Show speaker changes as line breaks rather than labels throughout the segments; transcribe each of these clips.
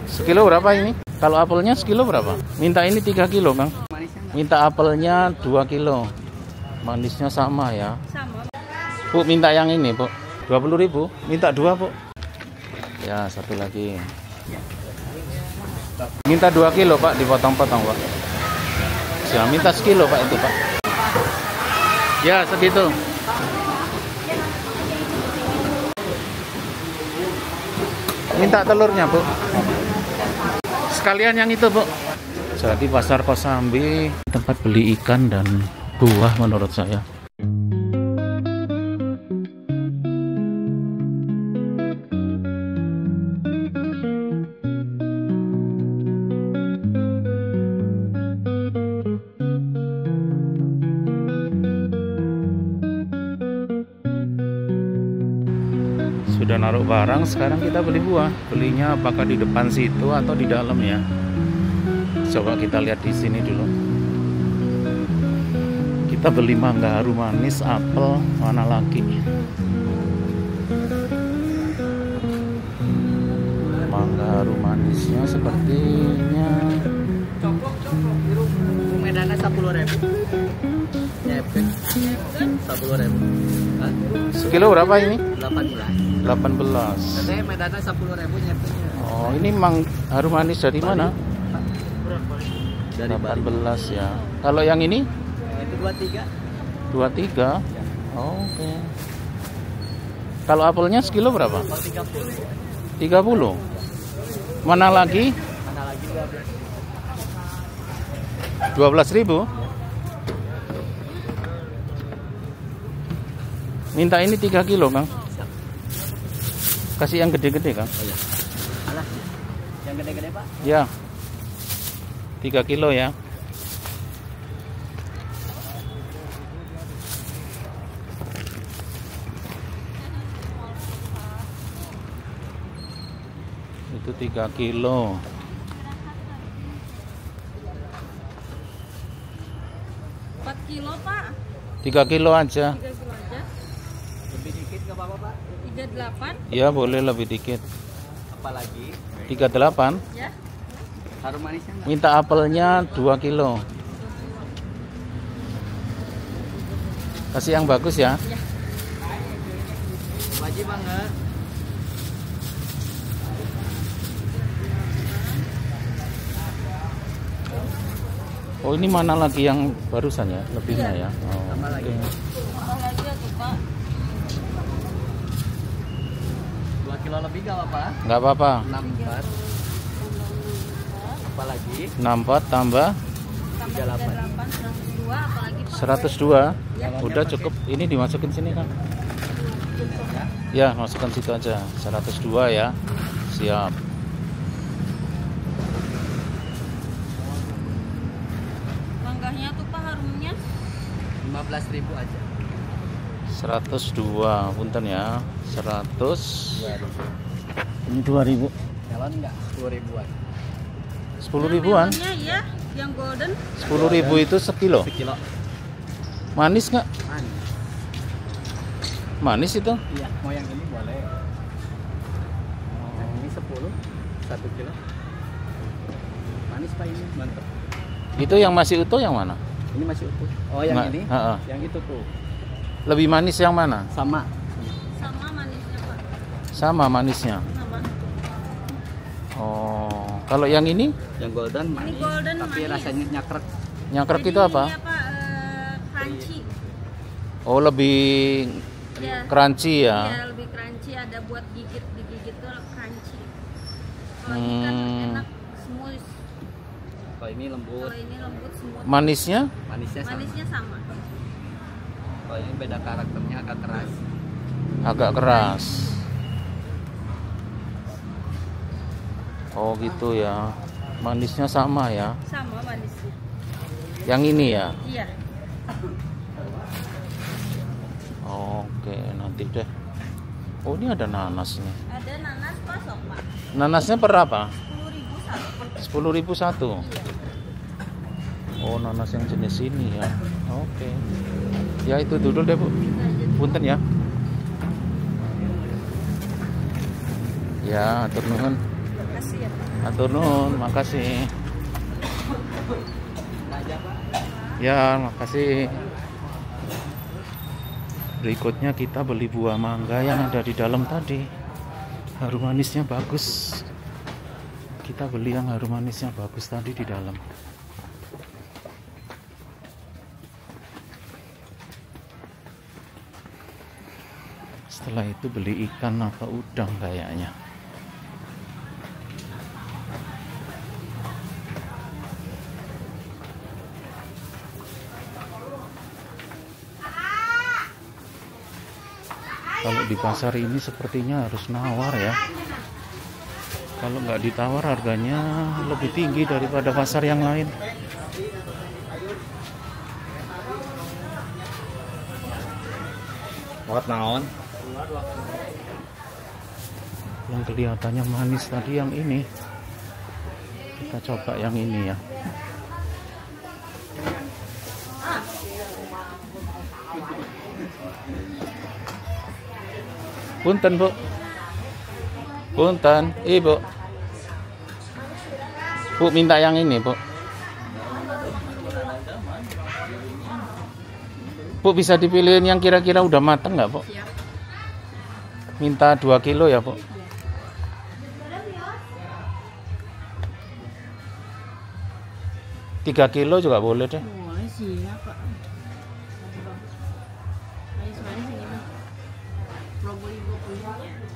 Sekilo berapa ini? Kalau apelnya sekilo berapa? Minta ini 3 kilo, Kang. Minta apelnya 2 kilo. Manisnya sama ya.
Sama.
Bu, minta yang ini, Bu. 20.000. Minta 2, Bu. Ya, satu lagi. Minta 2 kilo, Pak, dipotong-potong, Pak. Ya, minta sekilo, Pak, itu, Pak. Ya, segitu. Minta telurnya, Bu. Sekalian yang itu, Bu. Jadi pasar Kosambi tempat beli ikan dan buah menurut saya. Sudah naruh barang, sekarang kita beli buah. Belinya apakah di depan situ atau di dalam ya? Coba kita lihat di sini dulu. Kita beli mangga harum manis, apel, mana lagi? Mangga harum manisnya sepertinya.
Medana 10.000. Nyepet 10.000.
Sekilo berapa ini?
18.
18.
Katanya medana 10.000 nyepetnya.
Oh, ini harum manis dari mana?
Dari
18 ya. Kalau yang ini?
Itu 23.
23. Oh, oke. Kalau apelnya sekilo berapa?
30.
30. Mana lagi?
Mana lagi
12.000. Minta ini 3 kilo, Kang. Kasih yang gede-gede, Kang.
Oh, iya. Alah. Yang gede-gede, Pak?
Ya. 3 kilo ya. Itu 3 kilo.
4 kilo, Pak.
3 kilo aja.
3 kilo aja.
Lebih dikit nggak apa-apa, Pak?
38.
Ya, boleh lebih dikit.
Apalagi?
38.
Ya.
Harum manisnya enggak?
Minta apelnya 2 kilo. Kasih yang bagus ya.
Ya.
Wajib banget.
Oh, ini mana lagi yang barusan ya? Lebihnya ya. Oh,
Tambah lagi.
oke.
Tambah lagi ya tuh, Pak.
2 kilo lebih nggak apa-apa?
Nggak apa-apa.
64. Apalagi?
64 tambah
Tambah 38, 102, apalagi Pak?
102.
Ya.
Udah cukup. Ini dimasukin sini kan? Ya, masukkan situ aja. 102 ya. Siap.
Manggahnya tuh, Pak, harumnya
15.000 aja.
102. Punten ya. 100. Ini 2.000.
Melon enggak? 10.000-an.
10 ribuan.
Melonnya ya, yang golden.
10.000 itu sekilo.
Sekilo.
Manis nggak?
Manis.
Manis itu?
Iya, mau yang ini boleh. Yang ini 10, 1 kilo. Manis, Pak, ini mantap.
Itu yang masih utuh yang mana?
Ini masih utuh. Oh, yang
Nggak,
ini?
ha-ha.
Yang itu tuh.
Lebih manis yang mana?
Sama.
Sama manisnya, Pak.
Sama manisnya.
Sama.
Oh, kalau yang ini?
Yang golden manis,
golden
tapi
manis.
rasanya nyakrek.
Nyangkrek
Jadi
itu apa?
ini apa? Crunchy.
Oh, lebih
Ya.
crunchy
Ya,
ya.
lebih crunchy, ada buat digigit tuh crunchy. Kalau ini kan enak, smooth.
Kalau ini lembut,
Kalau ini lembut, smooth.
Manisnya?
manisnya sama.
Manisnya sama.
Kalau ini beda karakternya, agak keras.
Agak keras. Oh, gitu ya. Manisnya sama ya.
Sama manisnya.
Yang ini ya.
Iya.
Oke, nanti deh. Oh, ini ada nanas nih.
Ada nanas pasok, Pak.
Nanasnya per apa?
10.000 satu.
10.000 satu.
Iya.
Oh, nanas yang jenis ini ya. Oke. Ya, itu dulu deh, Bu. Punten ya. Ya, atur nuhun.
Makasih ya, Pak.
Atur nuhun, makasih. Ya, makasih. Berikutnya kita beli buah mangga yang ada di dalam tadi. Harum manisnya bagus. Kita beli yang harum manisnya bagus tadi di dalam. Setelah itu beli ikan atau udang kayaknya. Kalau di pasar ini sepertinya harus nawar ya. Kalau nggak ditawar harganya lebih tinggi daripada pasar yang lain.
Buat naon?
Yang kelihatannya manis tadi yang ini. Kita coba yang ini ya. Punten Bu. Punten, Ibu. Bu minta yang ini Bu. Bu bisa dipilihin yang kira-kira udah mateng nggak Bu? Minta 2 kilo ya Bu. 3 kilo juga boleh deh.
Boleh sih, apa? Manis-manis ini mah. Probolinggo punya.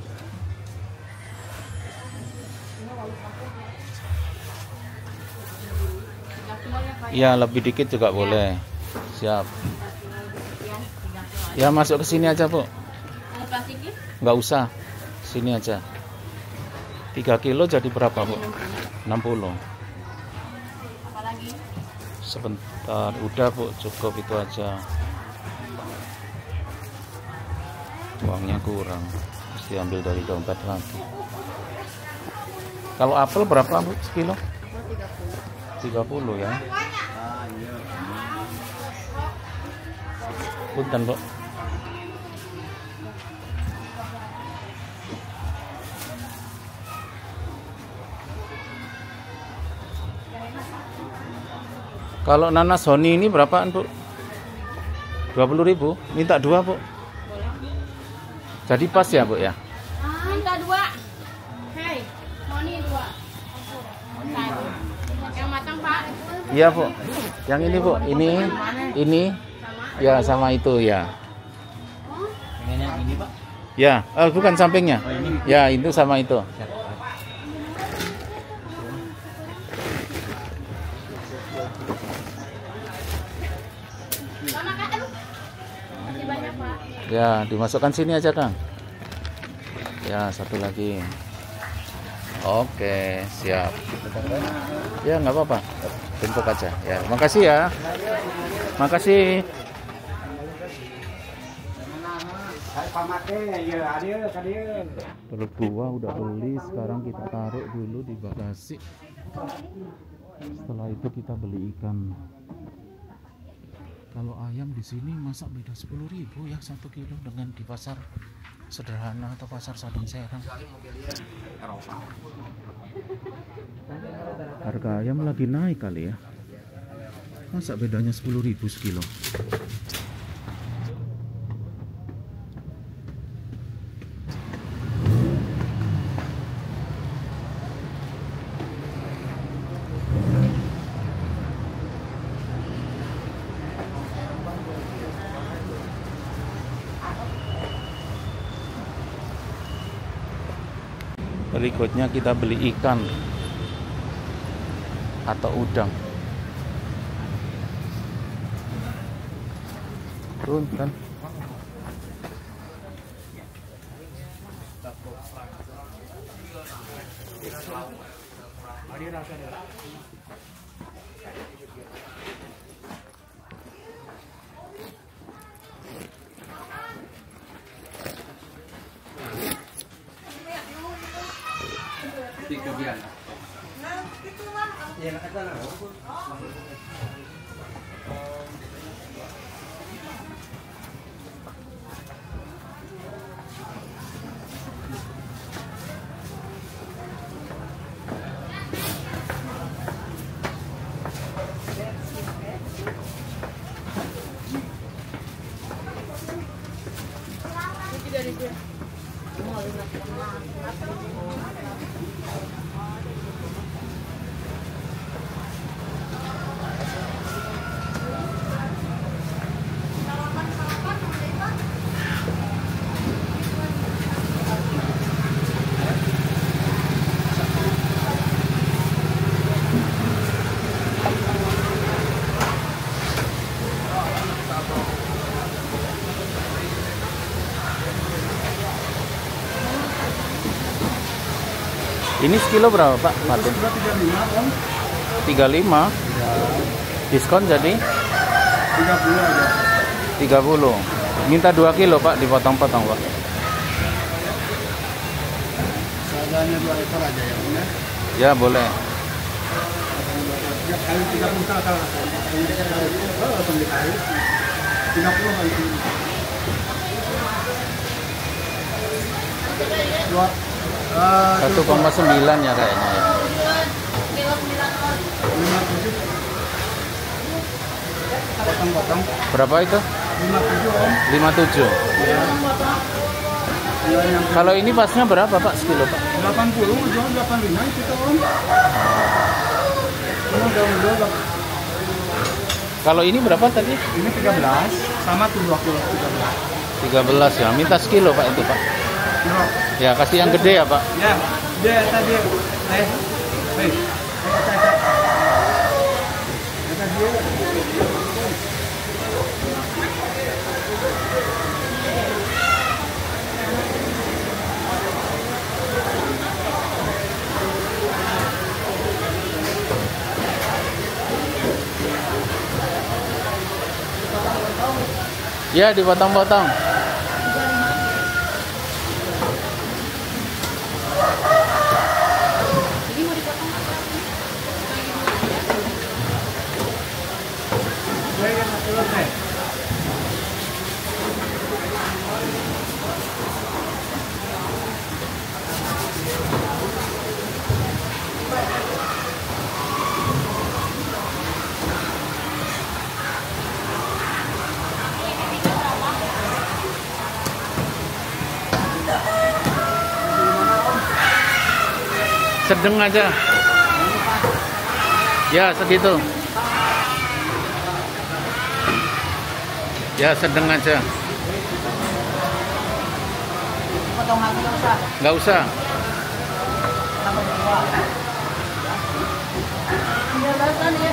Ya, lebih dikit juga boleh. Siap. Ya, masuk ke sini aja, Bu.
Ada plastiknya?
Nggak usah. Sini aja. 3 kilo jadi berapa, Bu? 60.
Apalagi?
Sebentar, udah Bu, cukup itu aja. Uangnya kurang, mesti ambil dari dompet lagi. Kalau apel berapa Bu sekilo? 30 ya. Punten Bu. Kalau nanas honi ini berapaan Bu? 20.000. Minta 2 Bu. Jadi pas ya Bu ya?
Minta 2. Hei, Moni 2. Yang matang Pak.
Iya Bu. Yang ini Bu. Ini. Ya sama itu ya.
Pengen yang ini Pak?
Ya, bukan sampingnya.
Oh, ini.
Ya, itu sama itu.
Sama Kak. Masih banyak Pak.
Ya, dimasukkan sini aja Kang. Ya, satu lagi. Oke, siap. Ya, nggak apa-apa. Bentuk aja. Ya, makasih ya. Makasih. Telur buah udah beli, sekarang kita taruh dulu di bagasi. Setelah itu kita beli ikan. Kalau ayam di sini masa beda 10.000 ya 1 kilo dengan di pasar sederhana atau pasar Sadung Serang. Harga ayam lagi naik kali ya. Masa bedanya 10.000 sekilo? Berikutnya kita beli ikan atau udang. Punten. Ini sekilo berapa Pak? Patin?
Sudah 35 Om.
35.
Ya,
Diskon jadi
30 aja.
30. Minta 2 kilo Pak, dipotong-potong Pak.
Seadanya 2 ekor aja ya Om ya.
Ya boleh.
Ya kali 30 salah. Langsung dikali. 30 kali. Dua.
1,9 ya kayaknya ya.
57. Potong-potong.
Berapa itu?
57 Om.
57.
Ya. Ya, yang
Kalau ini pasnya berapa Pak sekilo Pak?
80 jual 85 itu Om. Ini udah
Kalau ini berapa tadi?
ini 13 sama tuh 2 kilo 13.
13 ya. Minta sekilo Pak itu Pak.
Kilo.
Ya kasih yang gede ya Pak.
Ya, dia tadi
Ya dipotong-potong.
Ini mau dipotong apa?
Sedang aja. Ya segitu. Ya sedang aja.
Potongan nggak usah.
Nggak usah.
Jelasan ya.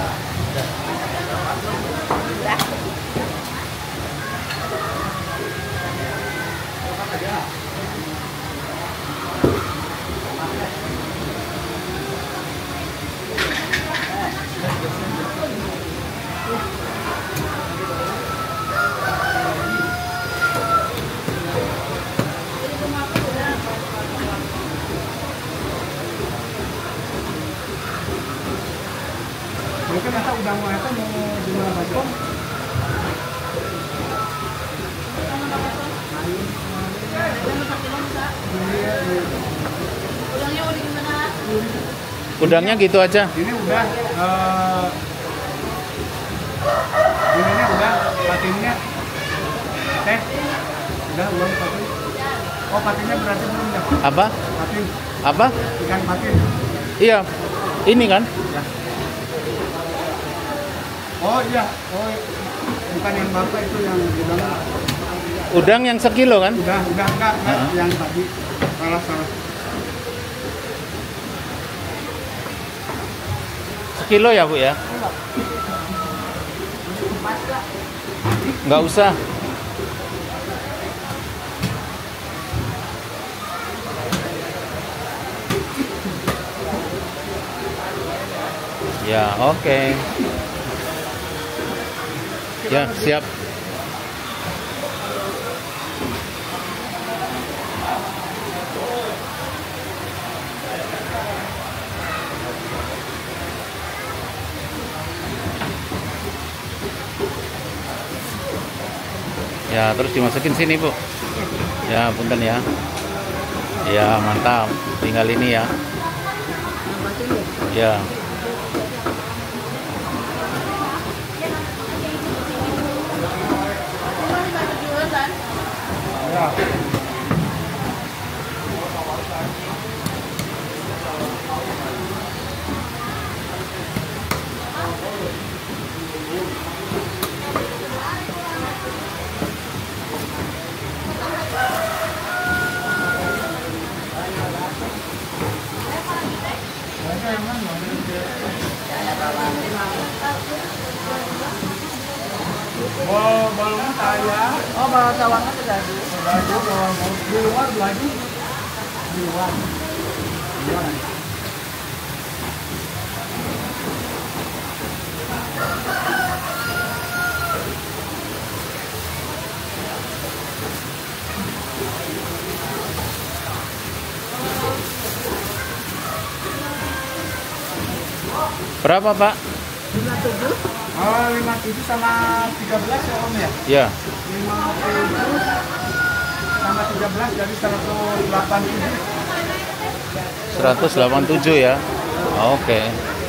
mungkin kita udah mau gimana Pak Om?
Udangnya udah gimana?
Udangnya gitu aja.
Ini udah ininya udah patinnya teh udah uang patin. Oh patinnya berarti belum ya?
Apa?
Patin
Apa?
ikan patin
Iya. Ini kan?
ya. Oh iya, oh bukan yang bapak itu yang bilang
Udang yang sekilo kan?
udah enggak
Heeh.
yang tadi salah.
Sekilo ya Bu ya? Nggak usah. Ya oke. Ya siap. Ya terus dimasukin sini Bu. Ya punten ya. Ya mantap. Tinggal ini ya. Ya.
Ya. Balongan saya.
Oh, balon sawangan sudah.
Baju di luar baju di luar.
Berapa, Pak?
57.
Oh, 57 sama 13 ya Om ya?
Ya.
57 sama 13 jadi 187.
187 ya. Oke.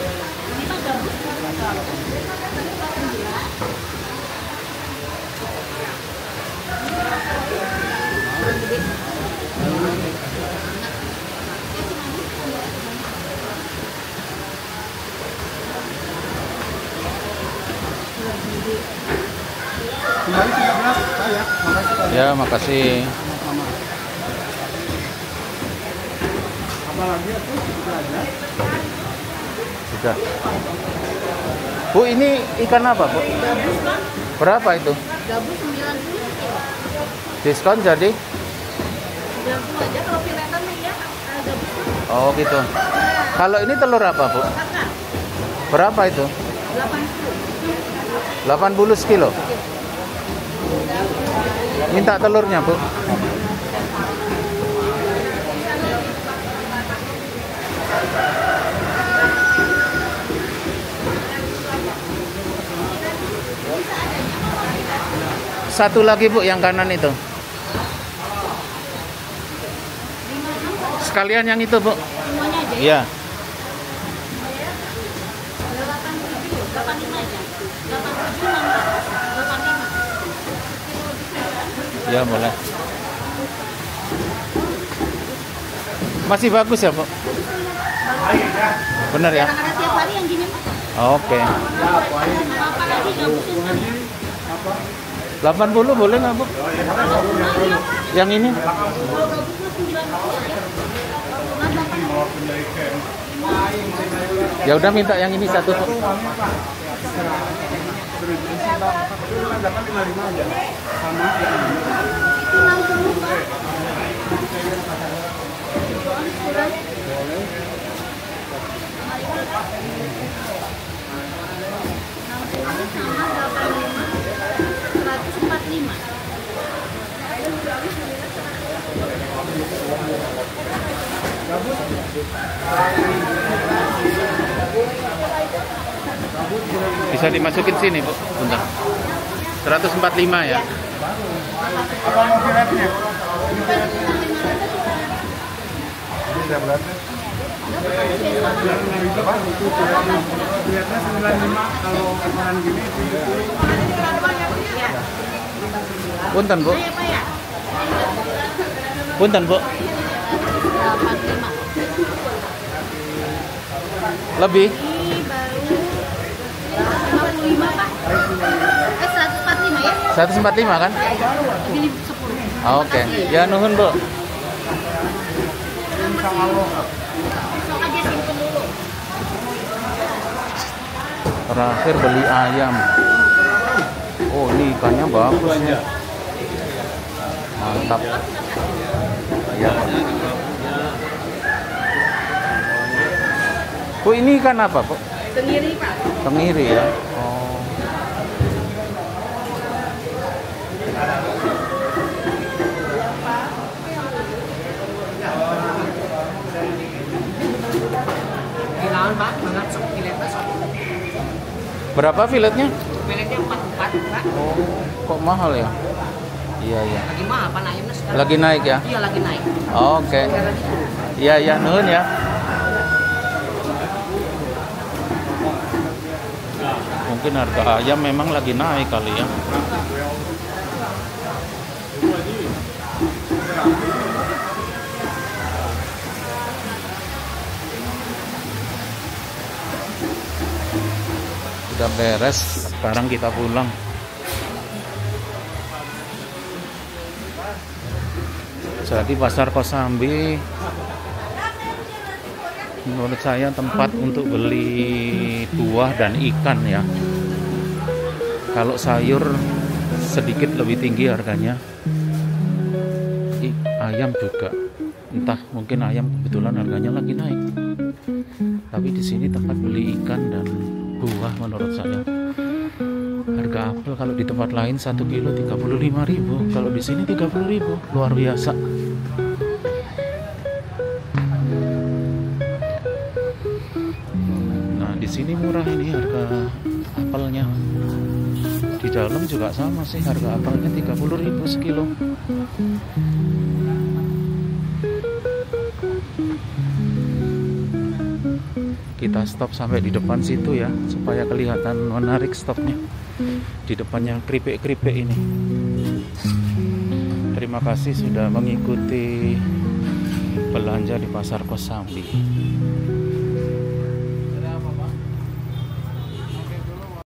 Kembali 13 saya. Makasih Pak.
Ya, makasih.
Sama-sama. Apalagi itu sudah ada.
Sudah. Bu, ini ikan apa, Bu? Berapa itu?
Gabus 90.
Diskon jadi?
90 aja kalau filetan ya. Gabus tuh
Oh, gitu. Kalau ini telur apa, Bu?
kakak.
Berapa itu?
80.
80 sekilo. Minta telurnya, Bu. Satu lagi, Bu, yang kanan itu. Sekalian yang itu, Bu.
Semuanya aja ya.
Iya.
87, 85 aja. 87, 85.
Ya, boleh. Masih bagus ya, Bu? Benar ya?
Yang ada tiap hari yang gini mah.
Oke.
Apa lagi gabusnya?
80 boleh nggak, Bu? Yang ini?
Kalau gabusnya 90 aja.
Ya udah, minta yang ini satu, Bu.
Itu 60 Pak.
Bisa dimasukin sini, Bu. Bentar. 145 ya.
Apa mau filetnya? Bisa beratnya. Filetnya 95 kalau ukuran gini.
Punten, Bu.
Ya, Pak ya.
Punten, Bu.
85.
Lebih.
Ini baru 55 Pak. 145 ya?
145 kan?
Ini 10.
Oke. Ya, nuhun, Bu.
Besok aja simpen dulu.
Terakhir beli ayam. Oh, ini ikannya bagus ya. Mantap. Ayam. Bu, ini ikan apa, Bu?
Sendiri Pak.
Tenggiri ya. Oh.
Kilawan Pak, banget sok filetnya sok.
Berapa filetnya?
Filetnya 44 Pak.
Oh, kok mahal ya? Iya, iya.
Lagi mah apa ayamnya sekarang?
Lagi naik ya?
Iya lagi naik.
Oke. Iya, iya, nuhun ya. Mungkin harga ayam memang lagi naik kali ya. Udah beres, sekarang kita pulang. Jadi pasar Kosambi menurut saya tempat untuk beli buah dan ikan ya. Kalau sayur sedikit lebih tinggi harganya. Ayam juga Entah mungkin ayam kebetulan harganya lagi naik. Tapi di sini tempat beli ikan dan buah menurut saya. Harga apel kalau di tempat lain 1 kilo 35.000, kalau di sini 30.000, luar biasa. Nah, di sini murah ini harga apelnya. Di dalam juga sama sih, harga apelnya 30.000 sekilo. Kita stop sampai di depan situ ya, supaya kelihatan menarik stopnya. Di depannya keripik-keripik ini. Terima kasih sudah mengikuti belanja di Pasar Kosambi.